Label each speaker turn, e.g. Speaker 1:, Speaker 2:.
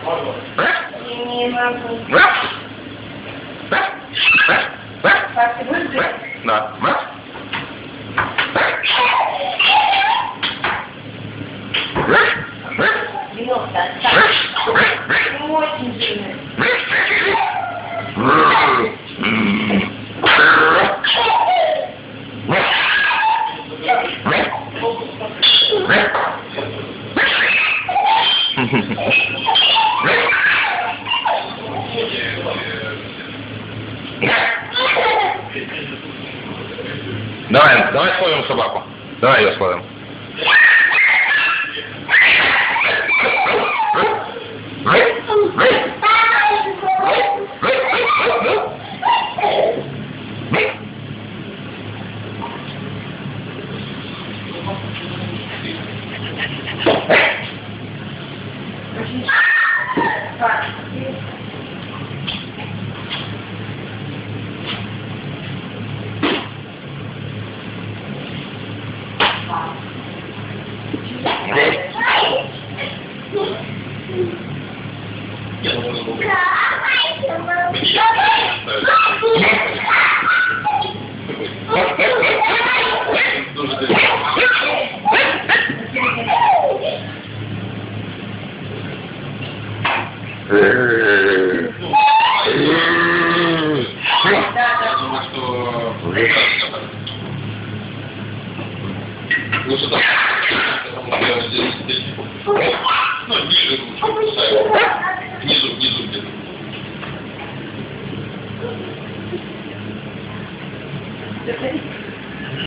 Speaker 1: Не могу. Как ты будешь делать?
Speaker 2: Да.
Speaker 1: Венок достань. Не очень сильно.
Speaker 2: Давай словим собаку. Давай ее словим.
Speaker 3: Лучше так. Ну, ниже лучше. Внизу где-то.
Speaker 1: Все,